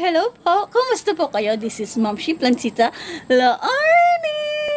Hello po! Kumusta po kayo? This is Ma'am Shi Plancita Laarni!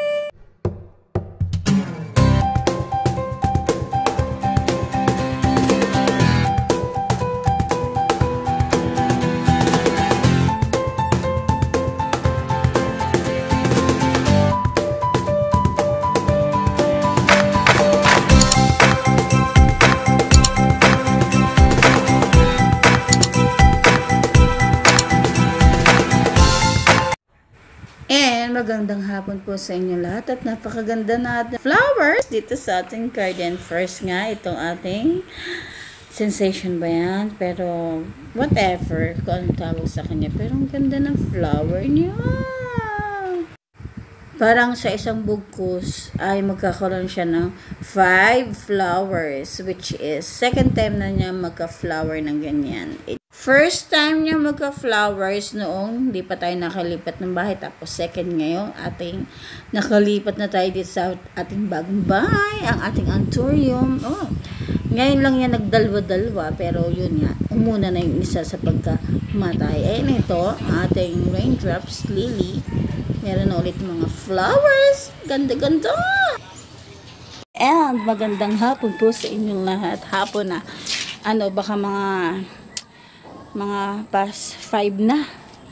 And magandang hapon po sa inyo lahat at napakaganda natin flowers dito sa ating garden. First nga, itong ating sensation ba yan? Pero whatever kung anong tawag sa kanya. Pero ang ganda ng flower niya. Parang sa isang bugkos ay magkakaroon siya ng 5 flowers, which is second time na niya magka-flower ng ganyan. First time niya magka-flowers noong hindi pa tayo nakalipat ng bahay. Tapos second ngayon, nakalipat na tayo dito sa ating bagong bahay, ang ating anthurium. Ngayon lang yan nagdalwa-dalwa, pero yun nga, umuna na yung isa sa pagkamatay. Ayun ito, ang ating raindrops lily. Meron na ulit mga flowers. Ganda-ganda! And magandang hapon po sa inyong lahat. Hapon na, baka mga past 5 na.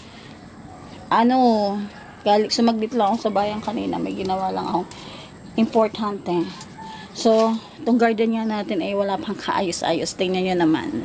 Sumaglit lang ako sa bayan kanina. May ginawa lang akong importante. So, itong garden nga natin ay wala pang kaayos-ayos. Tingnan nyo naman.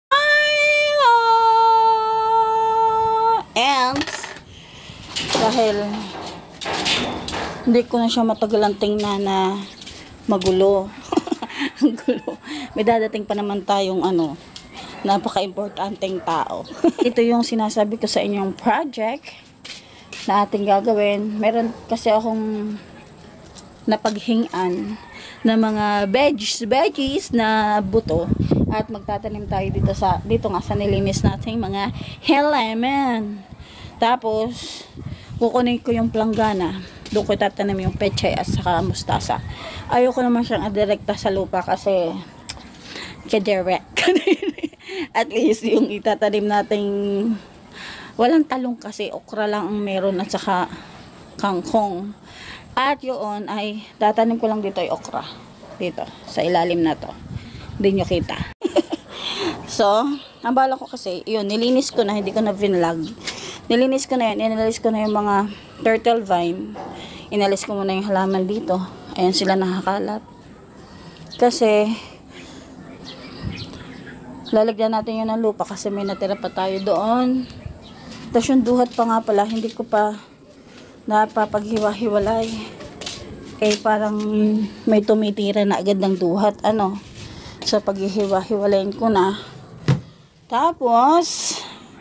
And dahil hindi ko na siya matagalang tingnan na magulo. Ang gulo. May dadating pa naman tayong napaka-importanteng tao. Ito yung sinasabi ko sa inyong project na ating gagawin. Meron kasi akong napaghingan na mga veggies na buto at magtatanim tayo dito nga sa nilinis nating mga halaman. Tapos kukunin ko yung planggana. Doon ko tatanim yung pechay at saka mustasa. Ayoko naman siyang adirekta sa lupa kasi kadirect. At least yung itatanim nating walang talong kasi okra lang ang meron at saka kangkong. At yun ay tatanim ko lang dito ay okra. Dito sa ilalim na to. Hindi nyo kita. So, ang bala ko kasi yun, nilinis ko na, hindi ko na vinlog. Nilinis ko na yun, inalis ko na yung mga turtle vine. Inalis ko muna yung halaman dito. Ayan sila nakakalat. Kasi lalagyan natin yun ng lupa kasi may natira pa tayo doon. Tapos yung duhat pa nga pala, hindi ko pa napapaghiwa-hiwalay. Parang may tumitira na agad ng duhat. So paghihiwa-hiwalayin ko na. Tapos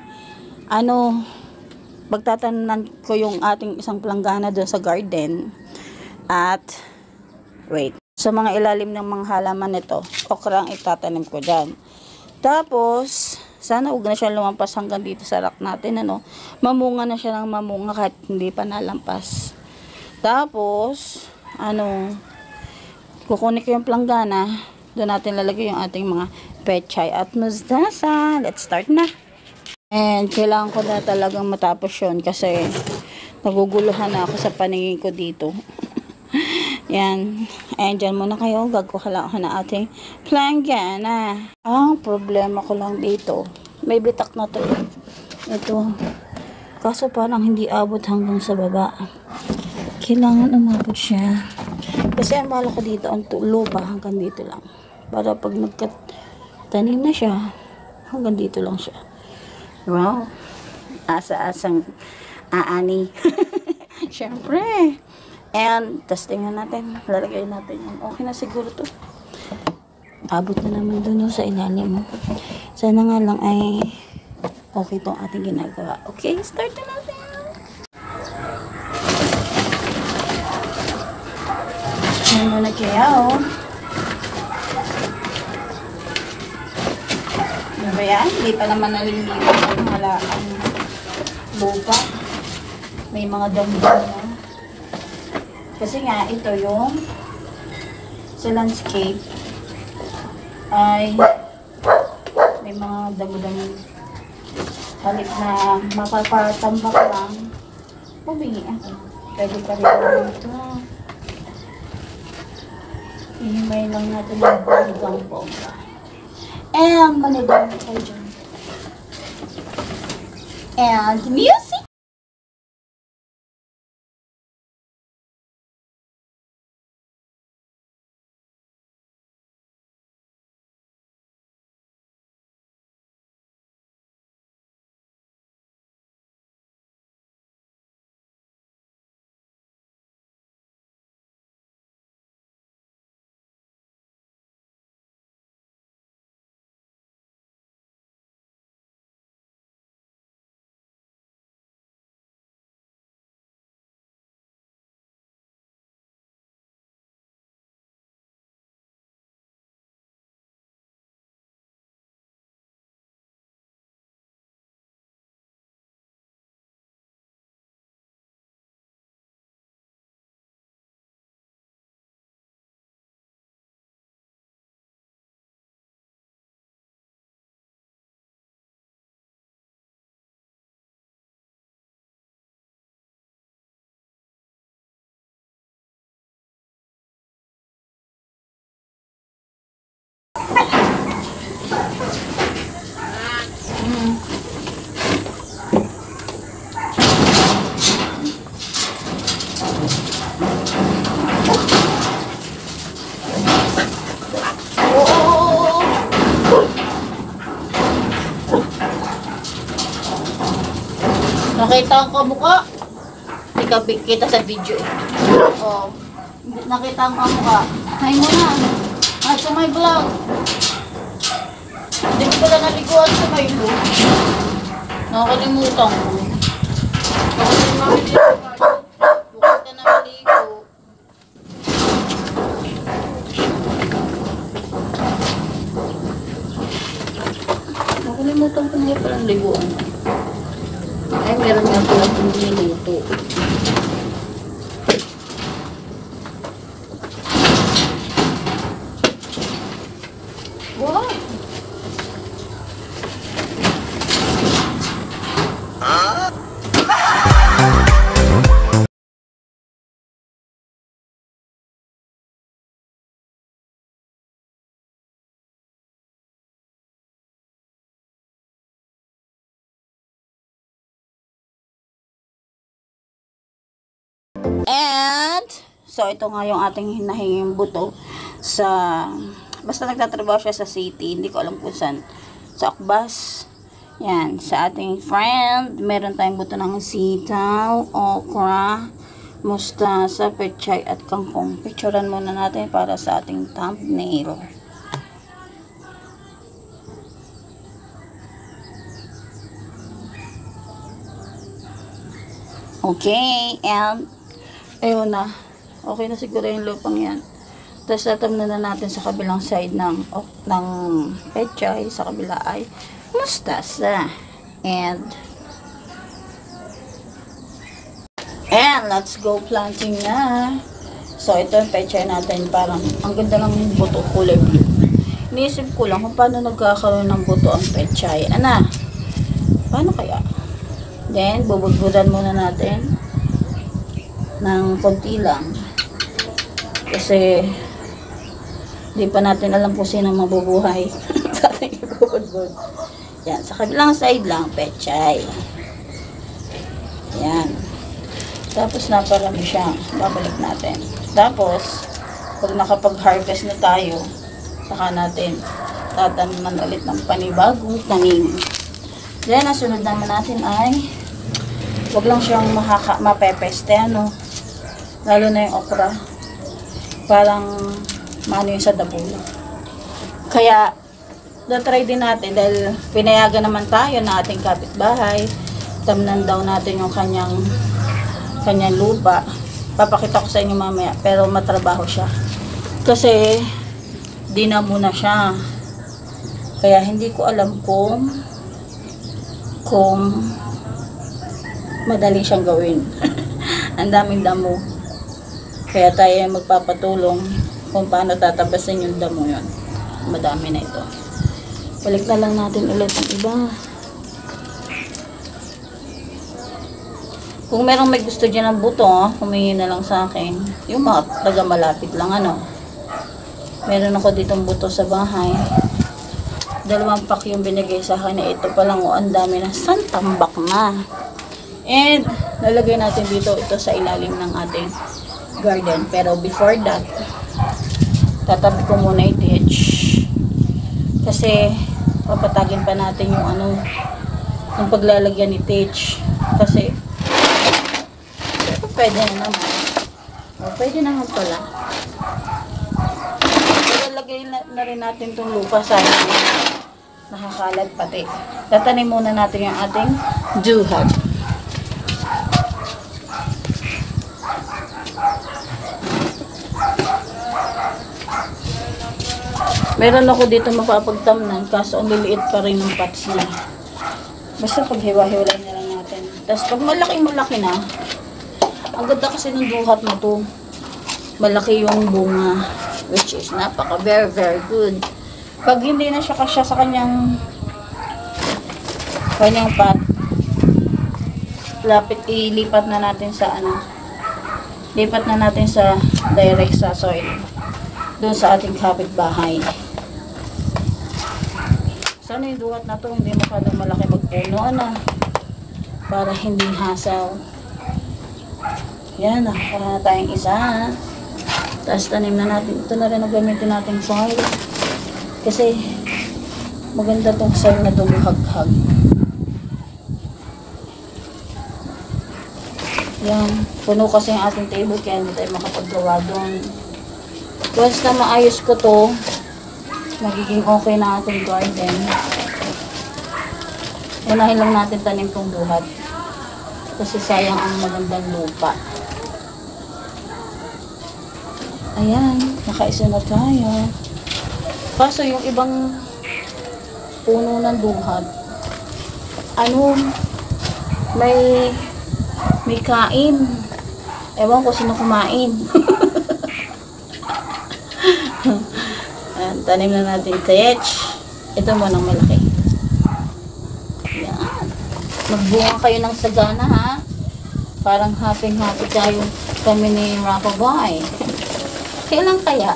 magtatanan ko yung ating isang planggana doon sa garden. At wait. Sa mga ilalim ng mga halaman nito, okra ang itatanim ko dyan. Tapos, sana huwag na siya lumampas hanggang dito sa rack natin. Mamunga na siya ng mamunga kahit hindi pa nalampas. Tapos, kukunin ko yung planggana. Doon natin lalagay yung ating mga pechay at mustasa. Let's start na. And kailangan ko na talagang matapos yun kasi naguguluhan na ako sa paningin ko dito. Yan. Ayan, dyan muna kayo. Gagkuha lang ako na ating planggana. Ang problema ko lang dito, may bitak na to. Ito. Kaso parang hindi abot hanggang sa baba. Kailangan umabot siya. Kasi ang bala ko dito, ang lupa hanggang dito lang. Para pag nagkatanim na siya, hanggang dito lang siya. Wow. Asa-asang aani. Siyempre. And, testingan natin. Lalagay natin yan. Okay na siguro to. Abot na naman dun sa ilalim mo. Sana nga lang ay okay itong ating ginagawa. Okay, start na natin. Yan muna kaya, Ano ba yan? Hindi pa naman nalilipat ang lupa. May mga damo-damo na. Kasi nga, ito yung sa landscape ay may mga damo-damo Halip na mapapatambak lang. Bubingi ako. Pwede pa rin naman ito. Hinimay lang natin ang hanggang bomba. And manigang tayo dyan. And music! Nakita ang kamukha. Kita sa video. Oh, nakita ang kamukha. Hi muna. At sa may vlog. Hindi ko pala naliguan sa may vlog. Nakakalimutan ko. Bukas ka na maligo. Nakalimutan ko na palang liguan. Ay, meron nga pala itong niluto. Wow! And, so ito nga yung ating hinahinging buto sa, basta nagtatrabaho siya sa city, hindi ko alam kung saan, sa Akbas. Yan, sa ating friend, meron tayong buto ng sitaw, okra, mustasa, pechay, at kangkong. Picturean muna natin para sa ating thumbnail. Okay, and ayun na. Okay na siguro yung lupang yan. Tapos tatamnan na natin sa kabilang side ng pechay. Sa kabila ay mustasa. And let's go planting na. So ito yung pechay natin. Parang ang ganda ng buto, kulay blue. Iniisip ko lang kung paano nagkakaroon ng buto ang pechay. Ana, paano kaya? Then, bubudbudan muna natin ng konti lang. Kasi, di pa natin alam kung sino mabubuhay sa ating ibubudbud. Yan, sa kabilang side lang, pechay. Yan. Tapos, naparami siya. Babalik natin. Tapos, pag nakapag-harvest na tayo, saka natin tatanan ulit ng panibagong tanim. Then, ang sunod naman natin ay wag lang siyang mapepeste, ano. Lalo na yung okra. Parang maano yung sa dabulo. Kaya, na-try din natin dahil pinayagan naman tayo na ating kapitbahay. Tamnan daw natin yung kanyang lupa. Papakita ko sa inyo mamaya. Pero matrabaho siya. Kasi, dinamo na siya. Kaya, hindi ko alam kung madali siyang gawin. Ang daming damo. Kaya tayo magpapatulong kung paano tatabasin yung damo yun. Madami na ito. Balik na lang natin ulit ang iba. Kung merong may gusto dyan ng buto, humingi na lang sa akin. Yung mga taga malapit lang, ano. Meron ako ditong buto sa bahay. 2 pack yung binigay sa akin. Ito pa lang, ang dami na. Santambak na. And, lalagay natin dito ito sa ilalim ng ating garden. Pero before that, tatabi ko muna i-ditch. Kasi, papatagin pa natin yung ano, yung paglalagyan ni Titch. Kasi, pwede na naman. Pwede naman pala. Ilalagay na rin natin itong lupa sa nakakalat pati. Tatanim muna natin yung ating duhat. Meron ako dito mapapagtamnan, kaso ang liliit pa rin ng pots niya. Basta paghiwa-hiwalay na lang natin. Tapos pag malaki na, ang ganda kasi ng duhat na to. Malaki yung bunga, which is napaka very good. Pag hindi na siya kasya sa kanyang pot, ilipat na natin sa lipat na natin sa direct sa soil. Doon sa ating kapitbahay. Sana yung duhat na to hindi masyadong malaki magpuno, para hindi hasaw. Yan, nakakuha tayong isa. Tapos tanim na natin. Ito na rin ang gamitin natin soil. Kasi maganda tong soil na dumuhaghag. Yan, puno kasi yung ating table kaya hindi tayo makapaggawa doon. Once na maayos ko to, magiging okay na ating garden. Unahin lang natin tanim tong duhat. Kasi sayang ang magandang lupa. Ayan, nakaisa na tayo. Kaso yung ibang puno ng duhat, may kain. Ewan ko sino kumain. Tanim na natin Titch. Ito muna malaki. Yan. Magbunga kayo ng sagana, ha? Parang happy tayo kami ni Rapaboy. Kailan kaya?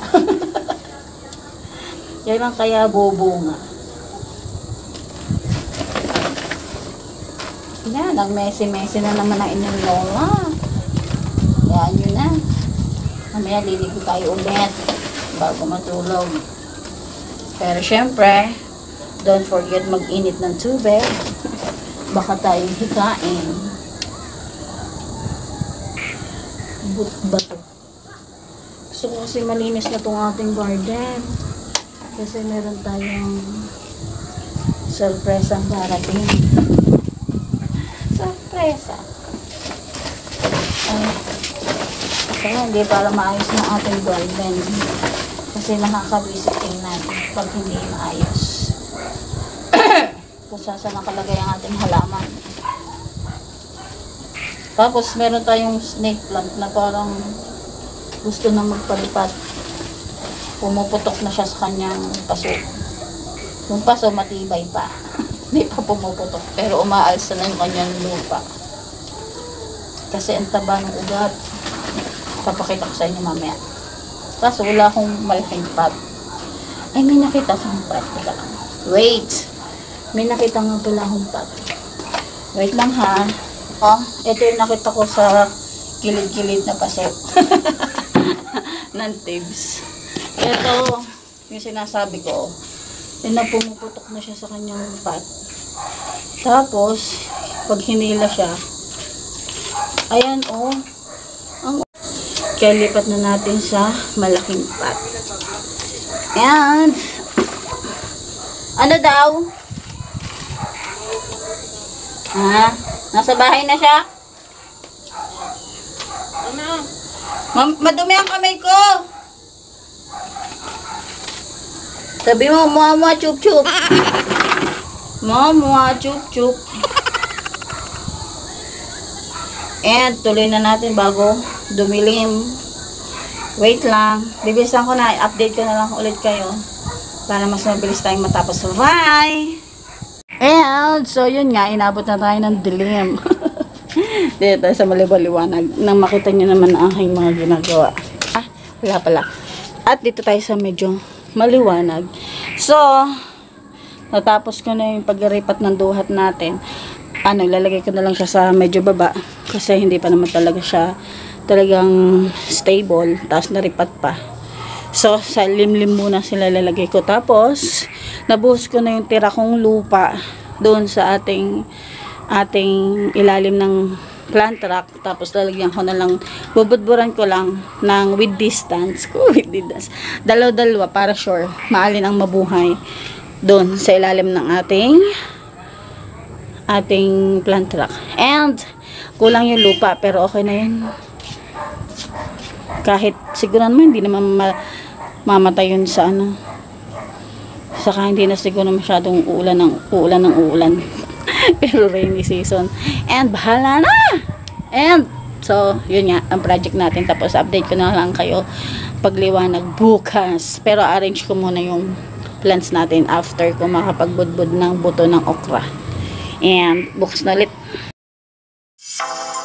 Kailan kaya bubunga? Yan, nag-messy na naman ang inyong lola. Yan yun na. Mamaya liligo tayo ulit bago matulog. Pero syempre, don't forget mag-init ng tubig. Baka tayong hikain. Bato. Gusto ko kasi malinis na itong ating garden. Kasi meron tayong surprise ang darating. Surpresa. Kaya hindi para maayos ng ating garden. Kasi nakaka-visit tingnan pag hindi maayos. Kung saan nakalagay ang ating halaman. Tapos meron tayong snake plant na parang gusto na magpalipat. Pumuputok na siya sa kanyang paso. Yung paso matibay pa. Hindi pa pumuputok. Pero umaalsa na yung kanyang lupa. Kasi ang taba ng ugat. Papakita ko sa inyo mamaya. Kaso wala akong malaking pot. Ay, may nakita akong pot. Teka lang. Wait. May nakita nga pala akong pot. Wait lang ha. Oh, ito yung nakita ko sa gilid-gilid na paso. Ng tibs. Ito, yung sinasabi ko. Yun na pumuputok na siya sa kanyang pot. Tapos, pag hinila siya, ayan oh. Kaya lipat na natin sa malaking pot. And, ano daw? Ha? Nasa bahay na siya? Madumi ang kamay ko. Sabi mo, mua chup chup. Mua chup chup. And, tuloy na natin bago dumilim. Wait lang. Bibilisan ko na. Update ko na lang ulit kayo. Para mas mabilis tayong matapos. Bye! And, so yun nga. Inabot na tayo ng dilim. Dito tayo sa malibaliwanag. Nang makita nyo naman ang aking mga ginagawa. Wala pala. At dito tayo sa medyo maliwanag. So, natapos ko na yung paglipat ng duhat natin. Lalagay ko na lang siya sa medyo baba. Kasi hindi pa naman talaga siya talagang stable. Tapos naripat pa. So, sa limlim muna sila lalagay ko. Tapos, nabuhos ko na yung tira kong lupa doon sa ating ilalim ng plant rack. Tapos, lalagyan ko na lang, bubudburan ko lang ng with distance. Dalaw-dalawa para sure. Maalin ang mabuhay doon sa ilalim ng ating plant rack. And, kulang yung lupa. Pero, okay na yun. Kahit, siguro naman, hindi naman mamatay yun sa saka hindi na siguro masyadong uulan. Pero rainy season and bahala na. And so yun nga ang project natin. Tapos update ko na lang kayo pagliwanag bukas. Pero arrange ko muna yung plants natin after ko makapagbudbud ng buto ng okra. And bukas na ulit.